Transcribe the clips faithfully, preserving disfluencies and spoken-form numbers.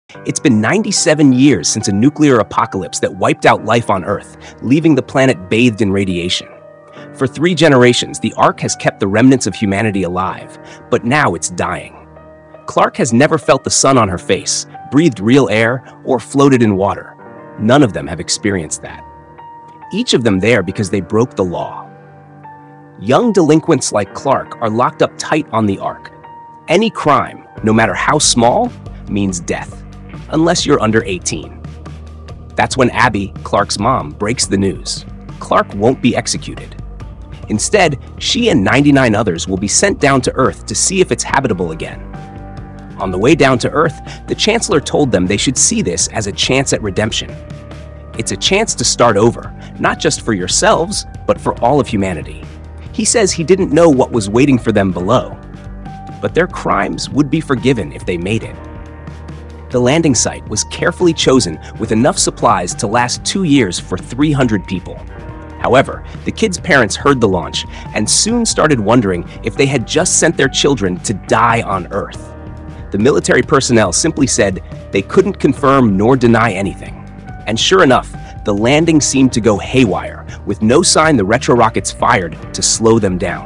It's been ninety-seven years since a nuclear apocalypse that wiped out life on Earth, leaving the planet bathed in radiation. For three generations, the Ark has kept the remnants of humanity alive, but now it's dying. Clark has never felt the sun on her face, breathed real air, or floated in water. None of them have experienced that. Each of them there because they broke the law. Young delinquents like Clark are locked up tight on the Ark. Any crime, no matter how small, means death, unless you're under eighteen. That's when Abby, Clark's mom, breaks the news. Clark won't be executed. Instead, she and ninety-nine others will be sent down to Earth to see if it's habitable again. On the way down to Earth, the Chancellor told them they should see this as a chance at redemption. It's a chance to start over, not just for yourselves, but for all of humanity. He says he didn't know what was waiting for them below, but their crimes would be forgiven if they made it. The landing site was carefully chosen with enough supplies to last two years for three hundred people. However, the kids' parents heard the launch and soon started wondering if they had just sent their children to die on Earth. The military personnel simply said they couldn't confirm nor deny anything. And sure enough, the landing seemed to go haywire, with no sign the retro rockets fired to slow them down.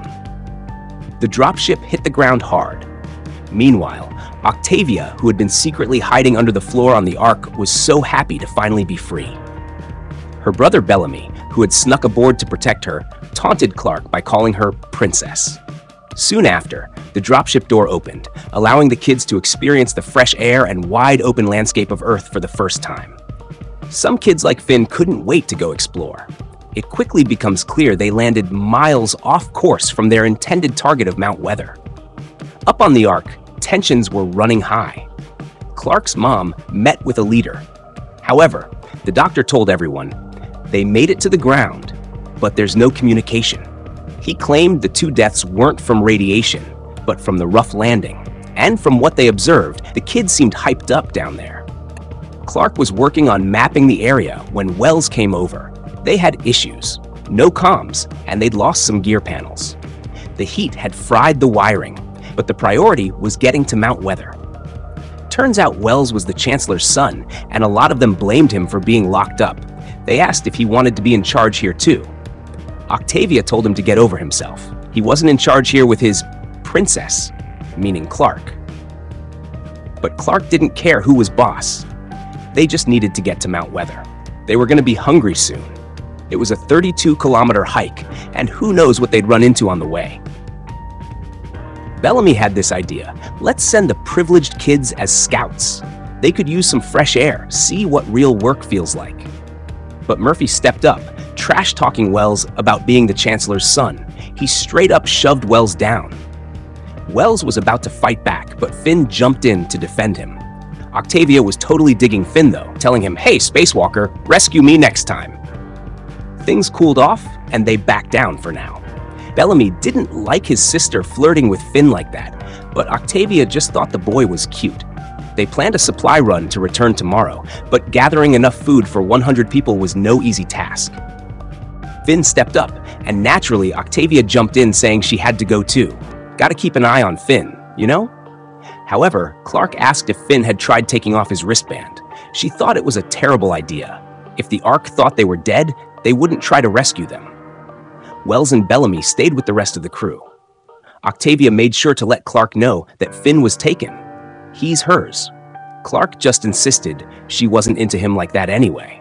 The dropship hit the ground hard. Meanwhile, Octavia, who had been secretly hiding under the floor on the Ark, was so happy to finally be free. Her brother Bellamy, who had snuck aboard to protect her, taunted Clark by calling her Princess. Soon after, the dropship door opened, allowing the kids to experience the fresh air and wide-open landscape of Earth for the first time. Some kids like Finn couldn't wait to go explore. It quickly becomes clear they landed miles off course from their intended target of Mount Weather. Up on the Ark, tensions were running high. Clark's mom met with a leader. However, the doctor told everyone, they made it to the ground, but there's no communication. He claimed the two deaths weren't from radiation, but from the rough landing. And from what they observed, the kids seemed hyped up down there. Clark was working on mapping the area when Wells came over. They had issues, no comms, and they'd lost some gear panels. The heat had fried the wiring, but the priority was getting to Mount Weather. Turns out Wells was the Chancellor's son, and a lot of them blamed him for being locked up. They asked if he wanted to be in charge here too. Octavia told him to get over himself. He wasn't in charge here with his princess, meaning Clark. But Clark didn't care who was boss. They just needed to get to Mount Weather. They were going to be hungry soon. It was a thirty-two kilometer hike, and who knows what they'd run into on the way. Bellamy had this idea. Let's send the privileged kids as scouts. They could use some fresh air, see what real work feels like. But Murphy stepped up, trash-talking Wells about being the Chancellor's son. He straight up shoved Wells down. Wells was about to fight back, but Finn jumped in to defend him. Octavia was totally digging Finn though, telling him, "Hey, spacewalker, rescue me next time." Things cooled off, and they backed down for now. Bellamy didn't like his sister flirting with Finn like that, but Octavia just thought the boy was cute. They planned a supply run to return tomorrow, but gathering enough food for one hundred people was no easy task. Finn stepped up, and naturally Octavia jumped in saying she had to go too. Gotta keep an eye on Finn, you know? However, Clark asked if Finn had tried taking off his wristband. She thought it was a terrible idea. If the Ark thought they were dead, they wouldn't try to rescue them. Wells and Bellamy stayed with the rest of the crew. Octavia made sure to let Clark know that Finn was taken. He's hers. Clark just insisted she wasn't into him like that anyway.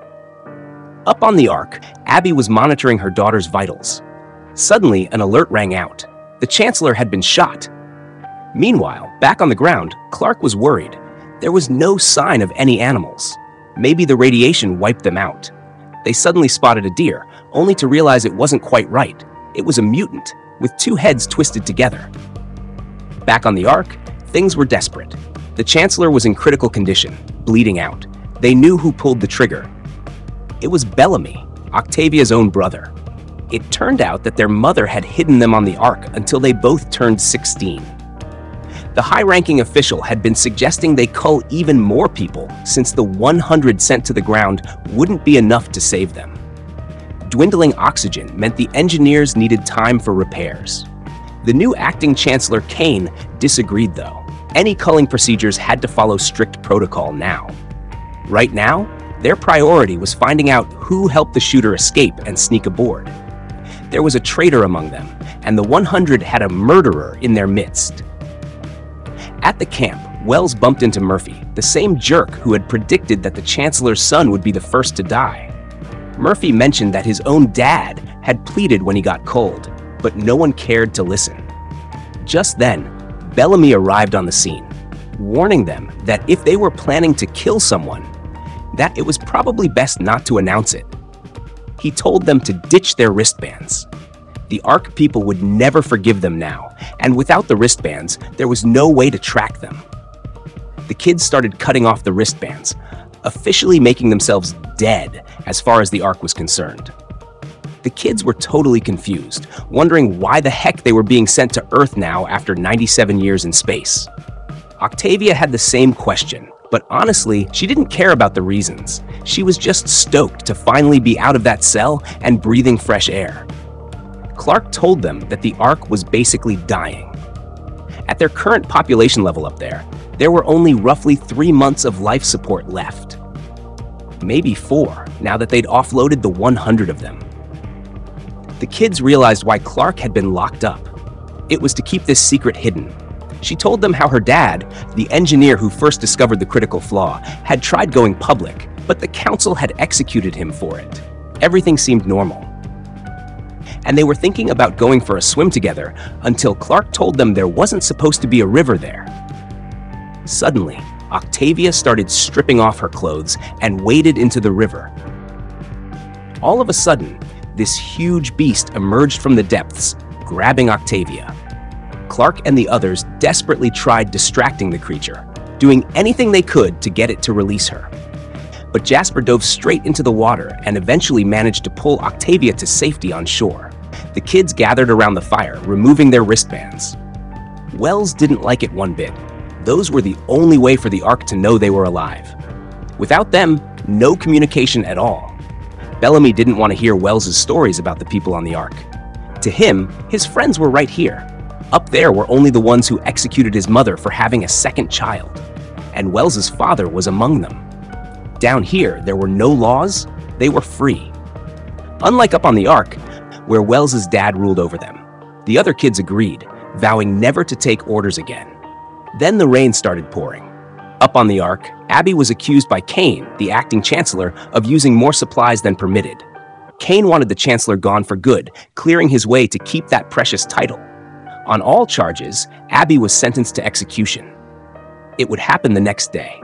Up on the Ark, Abby was monitoring her daughter's vitals. Suddenly, an alert rang out. The Chancellor had been shot. Meanwhile, back on the ground, Clark was worried. There was no sign of any animals. Maybe the radiation wiped them out. They suddenly spotted a deer, only to realize it wasn't quite right. It was a mutant, with two heads twisted together. Back on the Ark, things were desperate. The Chancellor was in critical condition, bleeding out. They knew who pulled the trigger. It was Bellamy, Octavia's own brother. It turned out that their mother had hidden them on the Ark until they both turned sixteen. The high-ranking official had been suggesting they cull even more people since the one hundred sent to the ground wouldn't be enough to save them. Dwindling oxygen meant the engineers needed time for repairs. The new acting Chancellor Kane disagreed though. Any culling procedures had to follow strict protocol now. Right now, their priority was finding out who helped the shooter escape and sneak aboard. There was a traitor among them, and the one hundred had a murderer in their midst. At the camp, Wells bumped into Murphy, the same jerk who had predicted that the Chancellor's son would be the first to die. Murphy mentioned that his own dad had pleaded when he got cold, but no one cared to listen. Just then, Bellamy arrived on the scene, warning them that if they were planning to kill someone, that it was probably best not to announce it. He told them to ditch their wristbands. The Ark people would never forgive them now, and without the wristbands, there was no way to track them. The kids started cutting off the wristbands, officially making themselves dead as far as the Ark was concerned. The kids were totally confused, wondering why the heck they were being sent to Earth now after ninety-seven years in space. Octavia had the same question, but honestly, she didn't care about the reasons. She was just stoked to finally be out of that cell and breathing fresh air. Clark told them that the Ark was basically dying. At their current population level up there, there were only roughly three months of life support left. Maybe four, now that they'd offloaded the one hundred of them. The kids realized why Clark had been locked up. It was to keep this secret hidden. She told them how her dad, the engineer who first discovered the critical flaw, had tried going public, but the council had executed him for it. Everything seemed normal. And they were thinking about going for a swim together until Clark told them there wasn't supposed to be a river there. Suddenly, Octavia started stripping off her clothes and waded into the river. All of a sudden, this huge beast emerged from the depths, grabbing Octavia. Clark and the others desperately tried distracting the creature, doing anything they could to get it to release her. But Jasper dove straight into the water and eventually managed to pull Octavia to safety on shore. The kids gathered around the fire, removing their wristbands. Wells didn't like it one bit. Those were the only way for the Ark to know they were alive. Without them, no communication at all. Bellamy didn't want to hear Wells's stories about the people on the Ark. To him, his friends were right here. Up there were only the ones who executed his mother for having a second child, and Wells's father was among them. Down here, there were no laws, they were free. Unlike up on the Ark, where Wells's dad ruled over them, the other kids agreed, vowing never to take orders again. Then the rain started pouring. Up on the Ark, Abby was accused by Kane, the acting chancellor, of using more supplies than permitted. Kane wanted the chancellor gone for good, clearing his way to keep that precious title. On all charges, Abby was sentenced to execution. It would happen the next day.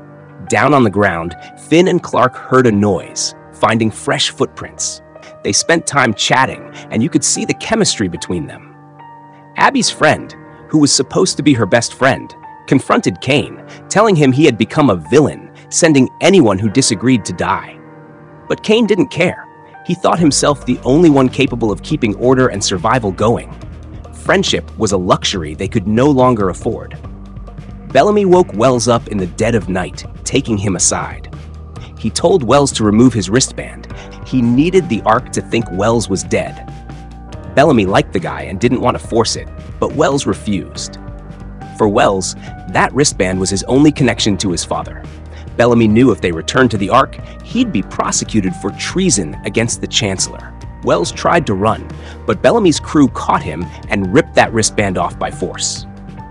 Down on the ground, Finn and Clark heard a noise, finding fresh footprints. They spent time chatting, and you could see the chemistry between them. Abby's friend, who was supposed to be her best friend, confronted Kane, telling him he had become a villain, sending anyone who disagreed to die. But Kane didn't care. He thought himself the only one capable of keeping order and survival going. Friendship was a luxury they could no longer afford. Bellamy woke Wells up in the dead of night, taking him aside. He told Wells to remove his wristband. He needed the Ark to think Wells was dead. Bellamy liked the guy and didn't want to force it, but Wells refused. For Wells, that wristband was his only connection to his father. Bellamy knew if they returned to the Ark, he'd be prosecuted for treason against the Chancellor. Wells tried to run, but Bellamy's crew caught him and ripped that wristband off by force.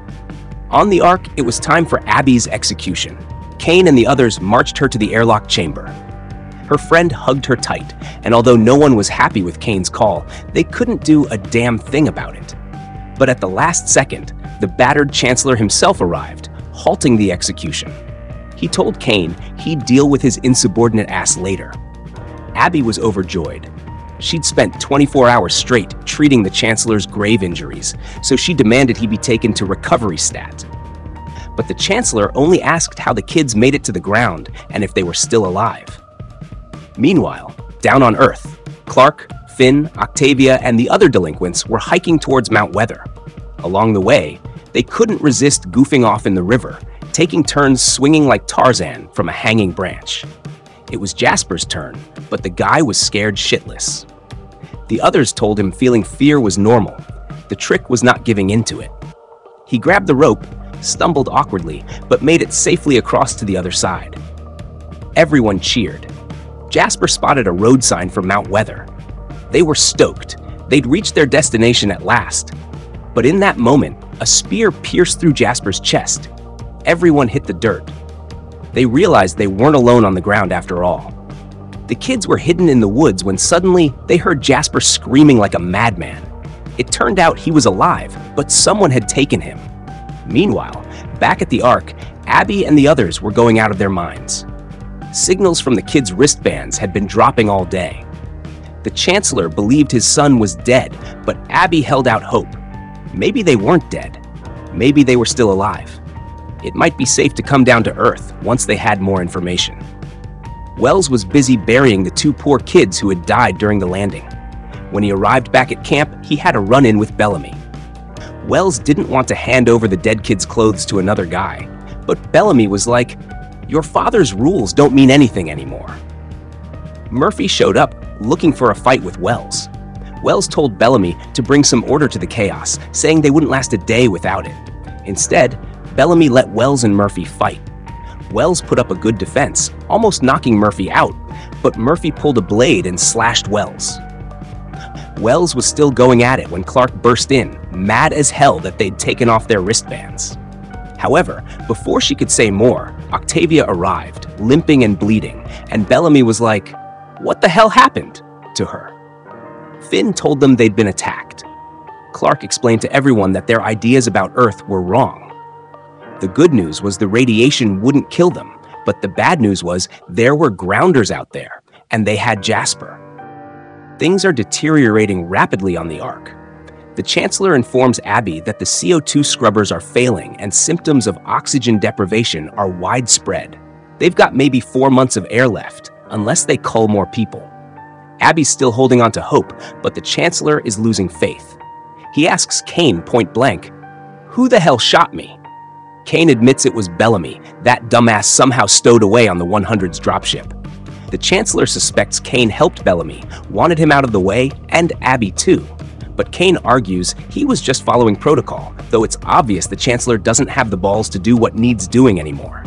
On the Ark, it was time for Abby's execution. Kane and the others marched her to the airlock chamber. Her friend hugged her tight, and although no one was happy with Kane's call, they couldn't do a damn thing about it. But at the last second, the battered Chancellor himself arrived, halting the execution. He told Kane he'd deal with his insubordinate ass later. Abby was overjoyed. She'd spent twenty-four hours straight treating the Chancellor's grave injuries, so she demanded he be taken to recovery stat. But the Chancellor only asked how the kids made it to the ground and if they were still alive. Meanwhile, down on Earth, Clark, Finn, Octavia, and the other delinquents were hiking towards Mount Weather. Along the way, they couldn't resist goofing off in the river, taking turns swinging like Tarzan from a hanging branch. It was Jasper's turn, but the guy was scared shitless. The others told him feeling fear was normal. The trick was not giving into it. He grabbed the rope, stumbled awkwardly, but made it safely across to the other side. Everyone cheered. Jasper spotted a road sign for Mount Weather. They were stoked. They'd reached their destination at last. But in that moment, a spear pierced through Jasper's chest. Everyone hit the dirt. They realized they weren't alone on the ground after all. The kids were hidden in the woods when suddenly they heard Jasper screaming like a madman. It turned out he was alive, but someone had taken him. Meanwhile, back at the Ark, Abby and the others were going out of their minds. Signals from the kids' wristbands had been dropping all day. The Chancellor believed his son was dead, but Abby held out hope. Maybe they weren't dead. Maybe they were still alive. It might be safe to come down to Earth once they had more information. Wells was busy burying the two poor kids who had died during the landing. When he arrived back at camp, he had a run-in with Bellamy. Wells didn't want to hand over the dead kids' clothes to another guy, but Bellamy was like, "Your father's rules don't mean anything anymore." Murphy showed up, looking for a fight with Wells. Wells told Bellamy to bring some order to the chaos, saying they wouldn't last a day without it. Instead, Bellamy let Wells and Murphy fight. Wells put up a good defense, almost knocking Murphy out, but Murphy pulled a blade and slashed Wells. Wells was still going at it when Clark burst in, mad as hell that they'd taken off their wristbands. However, before she could say more, Octavia arrived, limping and bleeding, and Bellamy was like, "What the hell happened?" to her. Finn told them they'd been attacked. Clark explained to everyone that their ideas about Earth were wrong. The good news was the radiation wouldn't kill them, but the bad news was there were grounders out there, and they had Jasper. Things are deteriorating rapidly on the Ark. The Chancellor informs Abby that the C O two scrubbers are failing and symptoms of oxygen deprivation are widespread. They've got maybe four months of air left, unless they cull more people. Abby's still holding on to hope, but the Chancellor is losing faith. He asks Kane point blank, "Who the hell shot me?" Kane admits it was Bellamy, that dumbass somehow stowed away on the one hundred's dropship. The Chancellor suspects Kane helped Bellamy, wanted him out of the way, and Abby too. But Kane argues he was just following protocol, though it's obvious the Chancellor doesn't have the balls to do what needs doing anymore.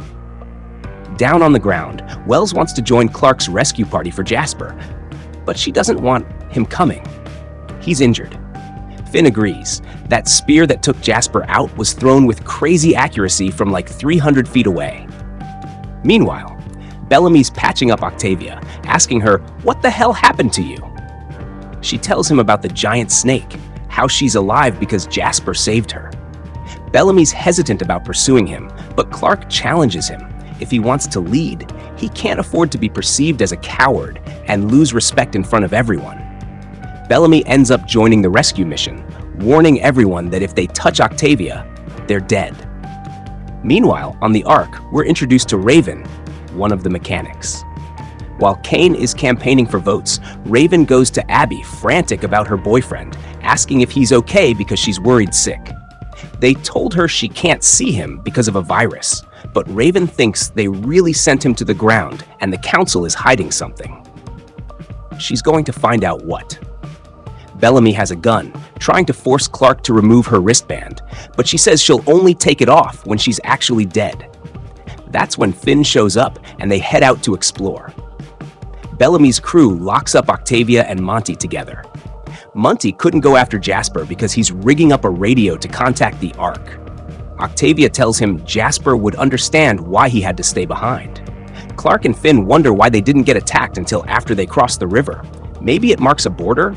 Down on the ground, Wells wants to join Clark's rescue party for Jasper, but she doesn't want him coming. He's injured. Finn agrees. That spear that took Jasper out was thrown with crazy accuracy from like three hundred feet away. Meanwhile, Bellamy's patching up Octavia, asking her, "What the hell happened to you?" She tells him about the giant snake, how she's alive because Jasper saved her. Bellamy's hesitant about pursuing him, but Clark challenges him. If he wants to lead, he can't afford to be perceived as a coward and lose respect in front of everyone. Bellamy ends up joining the rescue mission, warning everyone that if they touch Octavia, they're dead. Meanwhile, on the Ark, we're introduced to Raven, one of the mechanics. While Kane is campaigning for votes, Raven goes to Abby, frantic about her boyfriend, asking if he's okay because she's worried sick. They told her she can't see him because of a virus, but Raven thinks they really sent him to the ground and the council is hiding something. She's going to find out what. Bellamy has a gun, trying to force Clark to remove her wristband, but she says she'll only take it off when she's actually dead. That's when Finn shows up and they head out to explore. Bellamy's crew locks up Octavia and Monty together. Monty couldn't go after Jasper because he's rigging up a radio to contact the Ark. Octavia tells him Jasper would understand why he had to stay behind. Clark and Finn wonder why they didn't get attacked until after they crossed the river. Maybe it marks a border?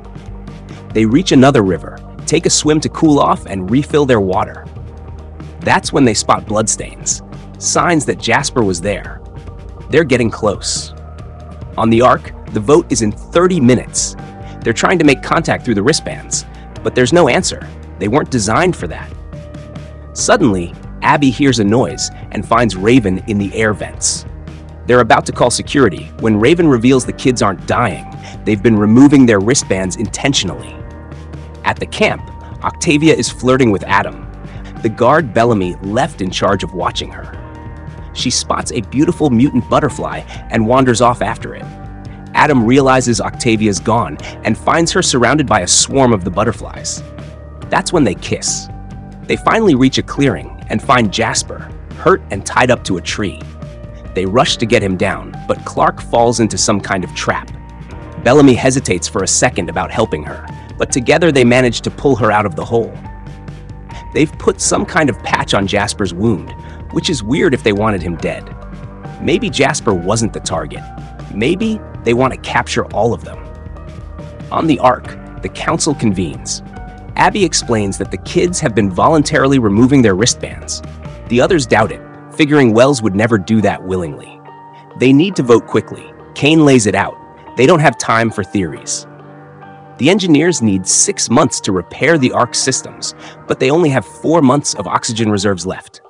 They reach another river, take a swim to cool off, and refill their water. That's when they spot bloodstains, signs that Jasper was there. They're getting close. On the Ark, the vote is in thirty minutes. They're trying to make contact through the wristbands, but there's no answer. They weren't designed for that. Suddenly, Abby hears a noise and finds Raven in the air vents. They're about to call security when Raven reveals the kids aren't dying. They've been removing their wristbands intentionally. At the camp, Octavia is flirting with Adam. The guard Bellamy left in charge of watching her. She spots a beautiful mutant butterfly and wanders off after it. Adam realizes Octavia's gone and finds her surrounded by a swarm of the butterflies. That's when they kiss. They finally reach a clearing, and find Jasper, hurt and tied up to a tree. They rush to get him down, but Clark falls into some kind of trap. Bellamy hesitates for a second about helping her, but together they manage to pull her out of the hole. They've put some kind of patch on Jasper's wound, which is weird if they wanted him dead. Maybe Jasper wasn't the target. Maybe they want to capture all of them. On the Ark, the council convenes. Abby explains that the kids have been voluntarily removing their wristbands. The others doubt it, figuring Wells would never do that willingly. They need to vote quickly. Kane lays it out. They don't have time for theories. The engineers need six months to repair the Ark's systems, but they only have four months of oxygen reserves left.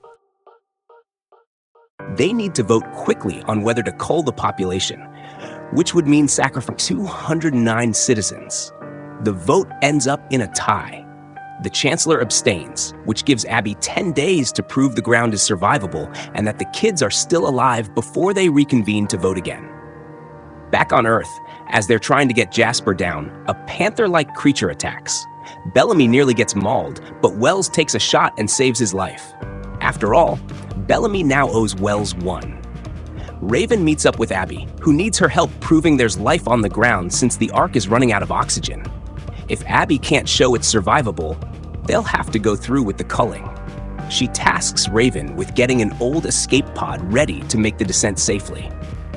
They need to vote quickly on whether to cull the population, which would mean sacrificing two hundred nine citizens. The vote ends up in a tie. The Chancellor abstains, which gives Abby ten days to prove the ground is survivable and that the kids are still alive before they reconvene to vote again. Back on Earth, as they're trying to get Jasper down, a panther-like creature attacks. Bellamy nearly gets mauled, but Wells takes a shot and saves his life. After all, Bellamy now owes Wells one. Raven meets up with Abby, who needs her help proving there's life on the ground since the Ark is running out of oxygen. If Abby can't show it's survivable, they'll have to go through with the culling. She tasks Raven with getting an old escape pod ready to make the descent safely.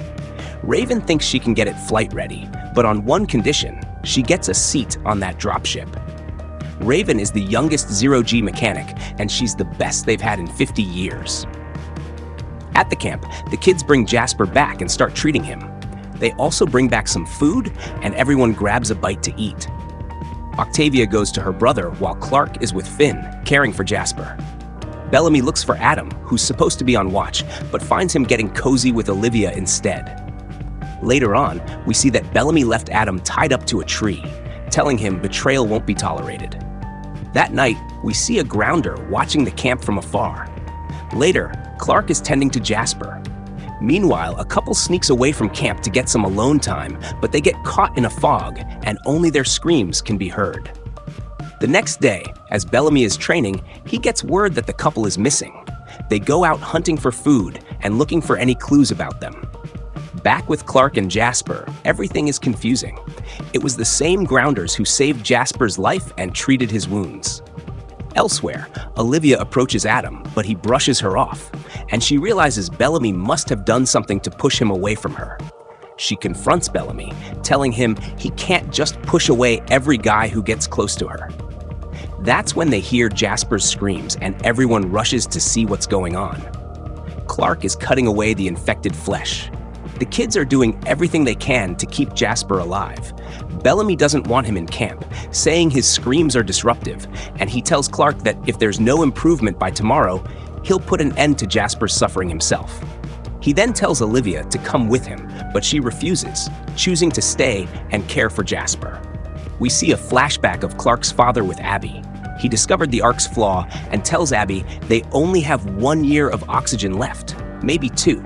Raven thinks she can get it flight ready, but on one condition, she gets a seat on that dropship. Raven is the youngest zero-G mechanic, and she's the best they've had in fifty years. At the camp, the kids bring Jasper back and start treating him. They also bring back some food, and everyone grabs a bite to eat. Octavia goes to her brother while Clark is with Finn, caring for Jasper. Bellamy looks for Adam, who's supposed to be on watch, but finds him getting cozy with Olivia instead. Later on, we see that Bellamy left Adam tied up to a tree, telling him betrayal won't be tolerated. That night, we see a grounder watching the camp from afar. Later, Clark is tending to Jasper. Meanwhile, a couple sneaks away from camp to get some alone time, but they get caught in a fog, and only their screams can be heard. The next day, as Bellamy is training, he gets word that the couple is missing. They go out hunting for food and looking for any clues about them. Back with Clark and Jasper, everything is confusing. It was the same grounders who saved Jasper's life and treated his wounds. Elsewhere, Olivia approaches Adam, but he brushes her off, and she realizes Bellamy must have done something to push him away from her. She confronts Bellamy, telling him he can't just push away every guy who gets close to her. That's when they hear Jasper's screams, and everyone rushes to see what's going on. Clark is cutting away the infected flesh. The kids are doing everything they can to keep Jasper alive. Bellamy doesn't want him in camp, saying his screams are disruptive, and he tells Clark that if there's no improvement by tomorrow, he'll put an end to Jasper's suffering himself. He then tells Olivia to come with him, but she refuses, choosing to stay and care for Jasper. We see a flashback of Clark's father with Abby. He discovered the Ark's flaw and tells Abby they only have one year of oxygen left, maybe two.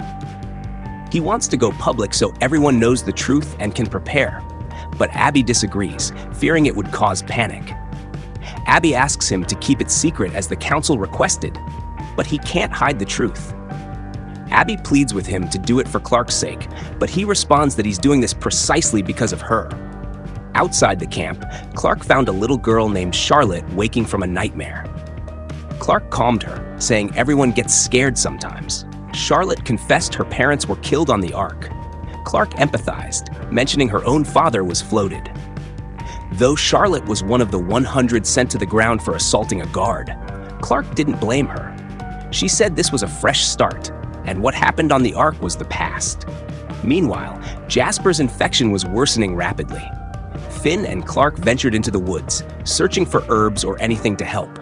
He wants to go public so everyone knows the truth and can prepare, but Abby disagrees, fearing it would cause panic. Abby asks him to keep it secret as the council requested, but he can't hide the truth. Abby pleads with him to do it for Clark's sake, but he responds that he's doing this precisely because of her. Outside the camp, Clark found a little girl named Charlotte waking from a nightmare. Clark calmed her, saying everyone gets scared sometimes. Charlotte confessed her parents were killed on the Ark. Clark empathized, mentioning her own father was floated. Though Charlotte was one of the one hundred sent to the ground for assaulting a guard, Clark didn't blame her. She said this was a fresh start, and what happened on the Ark was the past. Meanwhile, Jasper's infection was worsening rapidly. Finn and Clark ventured into the woods, searching for herbs or anything to help.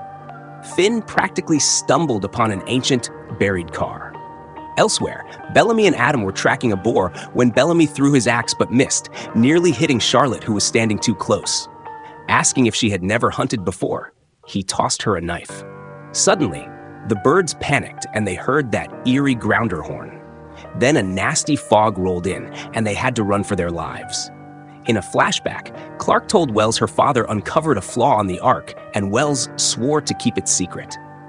Finn practically stumbled upon an ancient, buried car. Elsewhere, Bellamy and Adam were tracking a boar when Bellamy threw his axe but missed, nearly hitting Charlotte, who was standing too close. Asking if she had never hunted before, he tossed her a knife. Suddenly, the birds panicked and they heard that eerie grounder horn. Then a nasty fog rolled in and they had to run for their lives. In a flashback, Clark told Wells her father uncovered a flaw on the Ark, and Wells swore to keep it secret.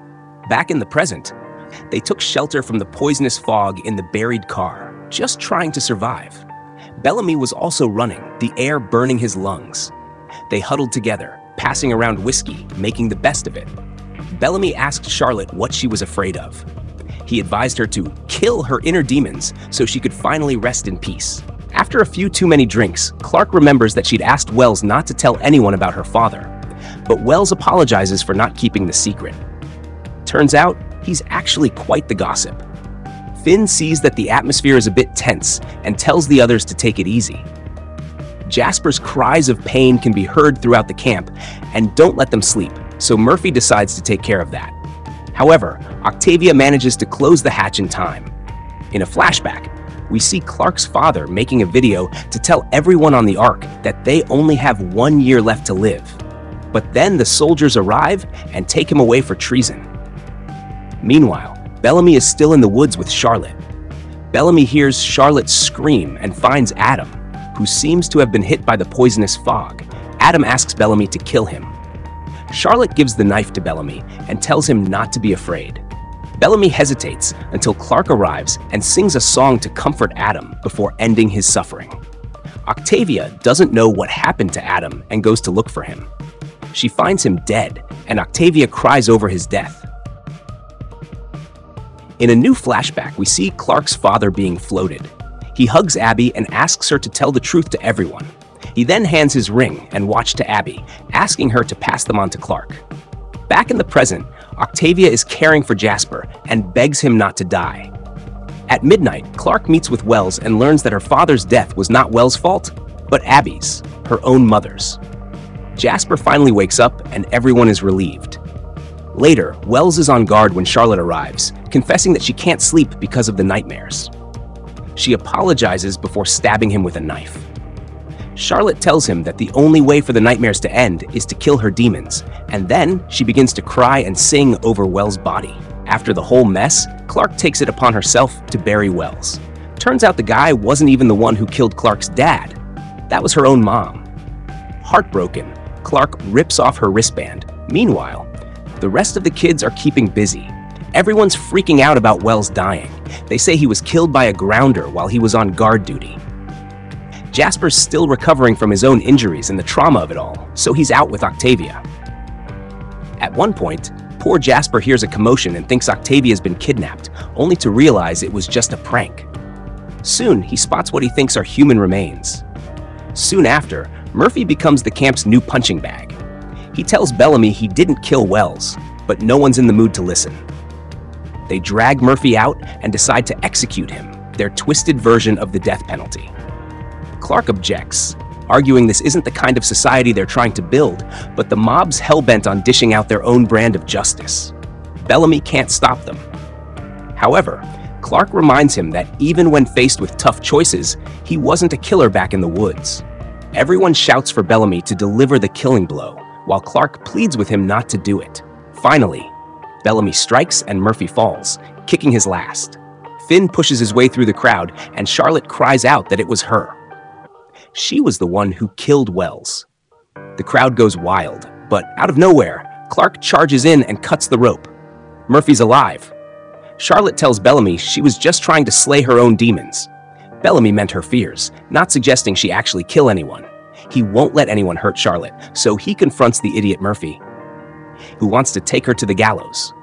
Back in the present, they took shelter from the poisonous fog in the buried car, just trying to survive. Bellamy was also running, the air burning his lungs. They huddled together, passing around whiskey, making the best of it. Bellamy asked Charlotte what she was afraid of. He advised her to kill her inner demons so she could finally rest in peace. After a few too many drinks, Clark remembers that she'd asked Wells not to tell anyone about her father, but Wells apologizes for not keeping the secret. Turns out, he's actually quite the gossip. Finn sees that the atmosphere is a bit tense and tells the others to take it easy. Jasper's cries of pain can be heard throughout the camp and don't let them sleep, so Murphy decides to take care of that. However, Octavia manages to close the hatch in time. In a flashback, we see Clark's father making a video to tell everyone on the Ark that they only have one year left to live. But then the soldiers arrive and take him away for treason. Meanwhile, Bellamy is still in the woods with Charlotte. Bellamy hears Charlotte scream and finds Adam, who seems to have been hit by the poisonous fog. Adam asks Bellamy to kill him. Charlotte gives the knife to Bellamy and tells him not to be afraid. Bellamy hesitates until Clark arrives and sings a song to comfort Adam before ending his suffering. Octavia doesn't know what happened to Adam and goes to look for him. She finds him dead, and Octavia cries over his death. In a new flashback, we see Clark's father being floated. He hugs Abby and asks her to tell the truth to everyone. He then hands his ring and watch to Abby, asking her to pass them on to Clark. Back in the present, Octavia is caring for Jasper and begs him not to die. At midnight, Clark meets with Wells and learns that her father's death was not Wells' fault, but Abby's, her own mother's. Jasper finally wakes up and everyone is relieved. Later, Wells is on guard when Charlotte arrives, confessing that she can't sleep because of the nightmares. She apologizes before stabbing him with a knife. Charlotte tells him that the only way for the nightmares to end is to kill her demons, and then she begins to cry and sing over Wells' body. After the whole mess, Clark takes it upon herself to bury Wells. Turns out the guy wasn't even the one who killed Clark's dad. That was her own mom. Heartbroken, Clark rips off her wristband. Meanwhile, the rest of the kids are keeping busy. Everyone's freaking out about Wells dying. They say he was killed by a grounder while he was on guard duty. Jasper's still recovering from his own injuries and the trauma of it all, so he's out with Octavia. At one point, poor Jasper hears a commotion and thinks Octavia's been kidnapped, only to realize it was just a prank. Soon, he spots what he thinks are human remains. Soon after, Murphy becomes the camp's new punching bag. He tells Bellamy he didn't kill Wells, but no one's in the mood to listen. They drag Murphy out and decide to execute him, their twisted version of the death penalty. Clark objects, arguing this isn't the kind of society they're trying to build, but the mob's hell-bent on dishing out their own brand of justice. Bellamy can't stop them. However, Clark reminds him that even when faced with tough choices, he wasn't a killer back in the woods. Everyone shouts for Bellamy to deliver the killing blow, while Clark pleads with him not to do it. Finally, Bellamy strikes and Murphy falls, kicking his last. Finn pushes his way through the crowd, and Charlotte cries out that it was her. She was the one who killed Wells. The crowd goes wild, but out of nowhere, Clark charges in and cuts the rope. Murphy's alive. Charlotte tells Bellamy she was just trying to slay her own demons. Bellamy meant her fears, not suggesting she actually kill anyone. He won't let anyone hurt Charlotte, so he confronts the idiot Murphy, who wants to take her to the gallows.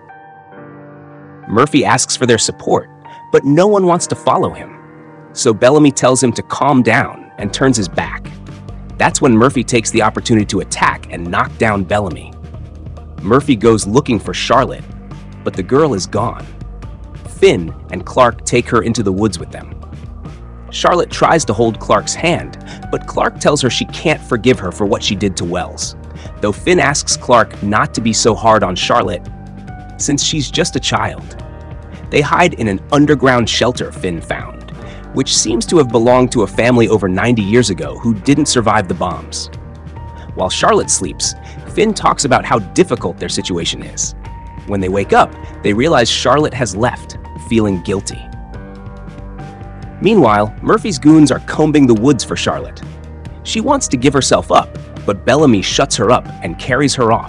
Murphy asks for their support, but no one wants to follow him. So Bellamy tells him to calm down and turns his back. That's when Murphy takes the opportunity to attack and knock down Bellamy. Murphy goes looking for Charlotte, but the girl is gone. Finn and Clark take her into the woods with them. Charlotte tries to hold Clark's hand, but Clark tells her she can't forgive her for what she did to Wells, though Finn asks Clark not to be so hard on Charlotte, since she's just a child. They hide in an underground shelter Finn found, which seems to have belonged to a family over ninety years ago who didn't survive the bombs. While Charlotte sleeps, Finn talks about how difficult their situation is. When they wake up, they realize Charlotte has left, feeling guilty. Meanwhile, Murphy's goons are combing the woods for Charlotte. She wants to give herself up, but Bellamy shuts her up and carries her off,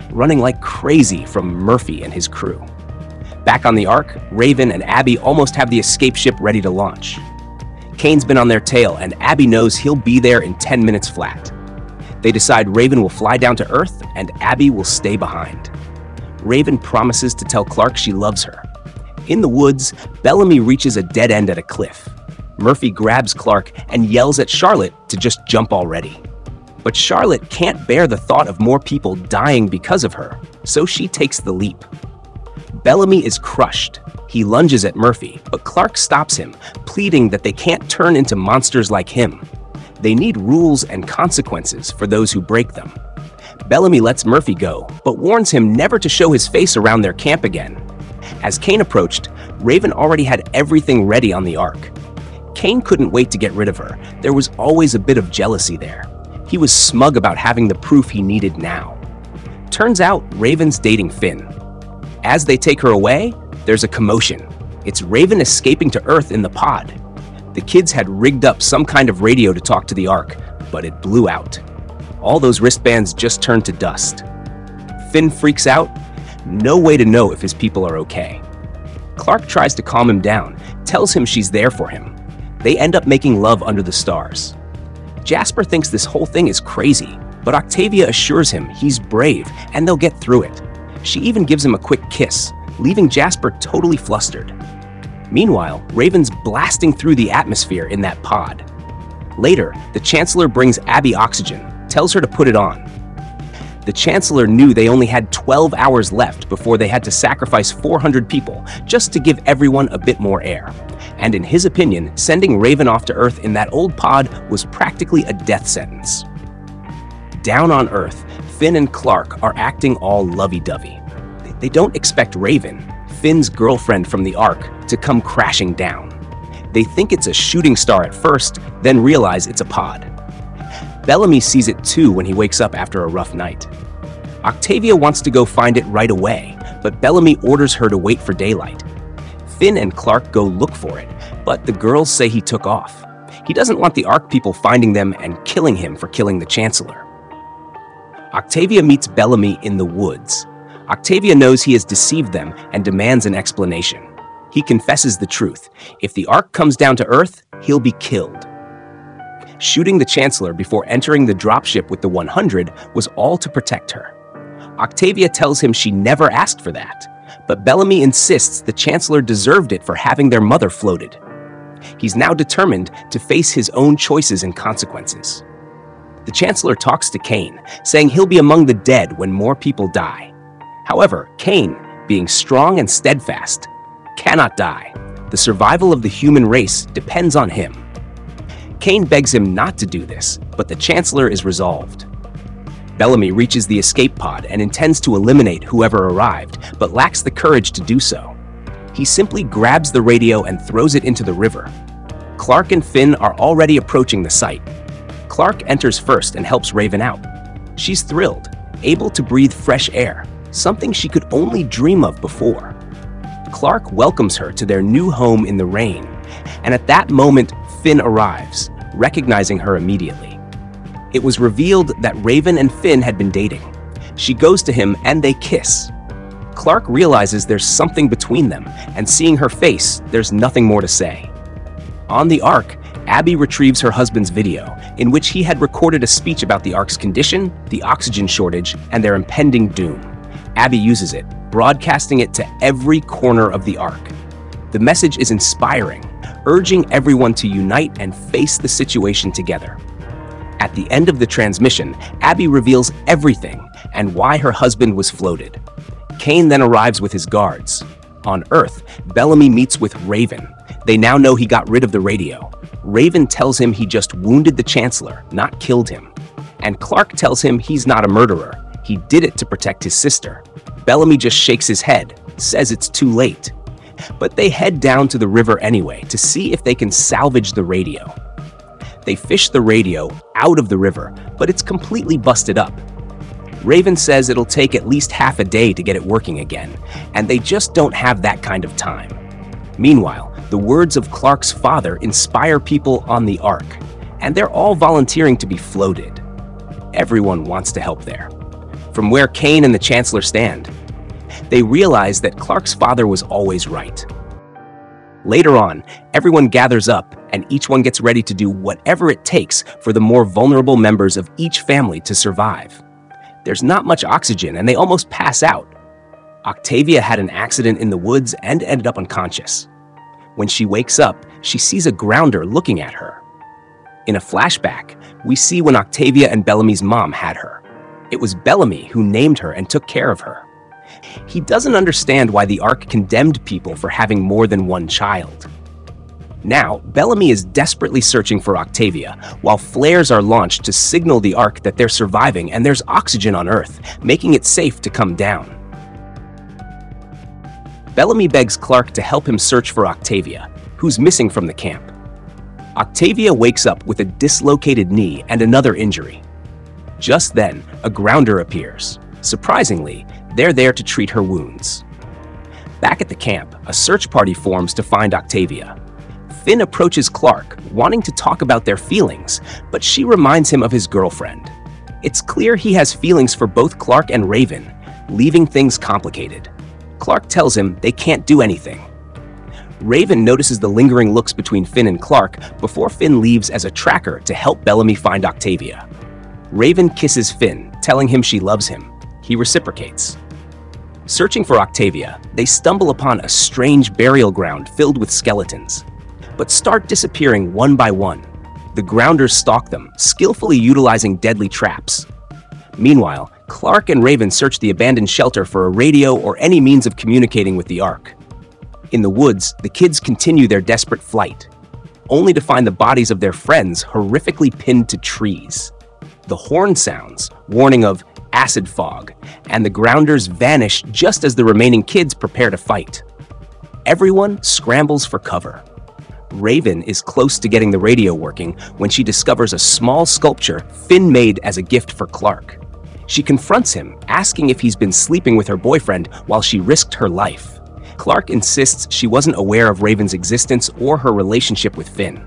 running like crazy from Murphy and his crew. Back on the Ark, Raven and Abby almost have the escape ship ready to launch. Kane's been on their tail, and Abby knows he'll be there in ten minutes flat. They decide Raven will fly down to Earth, and Abby will stay behind. Raven promises to tell Clark she loves her. In the woods, Bellamy reaches a dead end at a cliff. Murphy grabs Clark and yells at Charlotte to just jump already. But Charlotte can't bear the thought of more people dying because of her, so she takes the leap. Bellamy is crushed. He lunges at Murphy, but Clark stops him, pleading that they can't turn into monsters like him. They need rules and consequences for those who break them. Bellamy lets Murphy go, but warns him never to show his face around their camp again. As Kane approached, Raven already had everything ready on the Ark. Kane couldn't wait to get rid of her. There was always a bit of jealousy there. He was smug about having the proof he needed now. Turns out Raven's dating Finn. As they take her away, there's a commotion. It's Raven escaping to Earth in the pod. The kids had rigged up some kind of radio to talk to the Ark, but it blew out. All those wristbands just turned to dust. Finn freaks out. No way to know if his people are okay. Clark tries to calm him down, tells him she's there for him. They end up making love under the stars. Jasper thinks this whole thing is crazy, but Octavia assures him he's brave and they'll get through it. She even gives him a quick kiss, leaving Jasper totally flustered. Meanwhile, Raven's blasting through the atmosphere in that pod. Later, the Chancellor brings Abby oxygen, tells her to put it on. The Chancellor knew they only had twelve hours left before they had to sacrifice four hundred people just to give everyone a bit more air. And in his opinion, sending Raven off to Earth in that old pod was practically a death sentence. Down on Earth, Finn and Clark are acting all lovey-dovey. They don't expect Raven, Finn's girlfriend from the Ark, to come crashing down. They think it's a shooting star at first, then realize it's a pod. Bellamy sees it too when he wakes up after a rough night. Octavia wants to go find it right away, but Bellamy orders her to wait for daylight. Finn and Clark go look for it, but the girls say he took off. He doesn't want the Ark people finding them and killing him for killing the Chancellor. Octavia meets Bellamy in the woods. Octavia knows he has deceived them and demands an explanation. He confesses the truth. If the Ark comes down to Earth, he'll be killed. Shooting the Chancellor before entering the dropship with the one hundred was all to protect her. Octavia tells him she never asked for that, but Bellamy insists the Chancellor deserved it for having their mother floated. He's now determined to face his own choices and consequences. The Chancellor talks to Kane, saying he'll be among the dead when more people die. However, Kane, being strong and steadfast, cannot die. The survival of the human race depends on him. Kane begs him not to do this, but the Chancellor is resolved. Bellamy reaches the escape pod and intends to eliminate whoever arrived, but lacks the courage to do so. He simply grabs the radio and throws it into the river. Clark and Finn are already approaching the site. Clark enters first and helps Raven out. She's thrilled, able to breathe fresh air, something she could only dream of before. Clark welcomes her to their new home in the rain, and at that moment, Finn arrives, recognizing her immediately. It was revealed that Raven and Finn had been dating. She goes to him and they kiss. Clark realizes there's something between them, and seeing her face, there's nothing more to say. On the Ark, Abby retrieves her husband's video, in which he had recorded a speech about the Ark's condition, the oxygen shortage, and their impending doom. Abby uses it, broadcasting it to every corner of the Ark. The message is inspiring, urging everyone to unite and face the situation together. At the end of the transmission, Abby reveals everything and why her husband was floated. Kane then arrives with his guards. On Earth, Bellamy meets with Raven. They now know he got rid of the radio. Raven tells him he just wounded the Chancellor, not killed him. And Clark tells him he's not a murderer. He did it to protect his sister. Bellamy just shakes his head, says it's too late. But they head down to the river anyway to see if they can salvage the radio. They fish the radio out of the river, but it's completely busted up. Raven says it'll take at least half a day to get it working again, and they just don't have that kind of time. Meanwhile, the words of Clark's father inspire people on the Ark, and they're all volunteering to be floated. Everyone wants to help there. from where Kane and the Chancellor stand. They realize that Clark's father was always right. Later on, everyone gathers up and each one gets ready to do whatever it takes for the more vulnerable members of each family to survive. There's not much oxygen and they almost pass out. Octavia had an accident in the woods and ended up unconscious. When she wakes up, she sees a grounder looking at her. In a flashback, we see when Octavia and Bellamy's mom had her. It was Bellamy who named her and took care of her. He doesn't understand why the Ark condemned people for having more than one child. Now, Bellamy is desperately searching for Octavia, while flares are launched to signal the Ark that they're surviving and there's oxygen on Earth, making it safe to come down. Bellamy begs Clark to help him search for Octavia, who's missing from the camp. Octavia wakes up with a dislocated knee and another injury. Just then, a grounder appears. Surprisingly, they're there to treat her wounds. Back at the camp, a search party forms to find Octavia. Finn approaches Clark, wanting to talk about their feelings, but she reminds him of his girlfriend. It's clear he has feelings for both Clark and Raven, leaving things complicated. Clark tells him they can't do anything. Raven notices the lingering looks between Finn and Clark before Finn leaves as a tracker to help Bellamy find Octavia. Raven kisses Finn, telling him she loves him. He reciprocates. Searching for Octavia, they stumble upon a strange burial ground filled with skeletons, but start disappearing one by one. The grounders stalk them, skillfully utilizing deadly traps. Meanwhile, Clark and Raven search the abandoned shelter for a radio or any means of communicating with the Ark. In the woods, the kids continue their desperate flight, only to find the bodies of their friends horrifically pinned to trees. The horn sounds, warning of acid fog, and the grounders vanish just as the remaining kids prepare to fight. Everyone scrambles for cover. Raven is close to getting the radio working when she discovers a small sculpture Finn made as a gift for Clark. She confronts him, asking if he's been sleeping with her boyfriend while she risked her life. Clark insists she wasn't aware of Raven's existence or her relationship with Finn.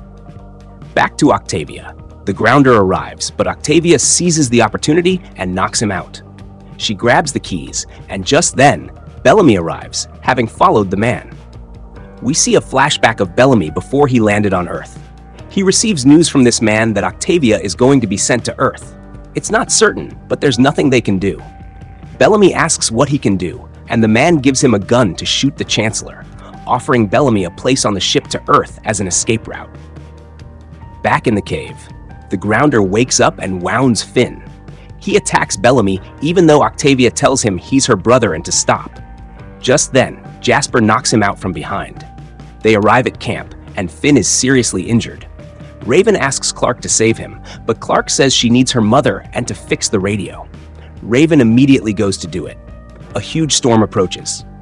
Back to Octavia. The grounder arrives, but Octavia seizes the opportunity and knocks him out. She grabs the keys, and just then, Bellamy arrives, having followed the man. We see a flashback of Bellamy before he landed on Earth. He receives news from this man that Octavia is going to be sent to Earth. It's not certain, but there's nothing they can do. Bellamy asks what he can do, and the man gives him a gun to shoot the Chancellor, offering Bellamy a place on the ship to Earth as an escape route. Back in the cave, the grounder wakes up and wounds Finn. He attacks Bellamy even though Octavia tells him he's her brother and to stop. Just then, Jasper knocks him out from behind. They arrive at camp, and Finn is seriously injured. Raven asks Clark to save him, but Clark says she needs her mother and to fix the radio. Raven immediately goes to do it. A huge storm approaches.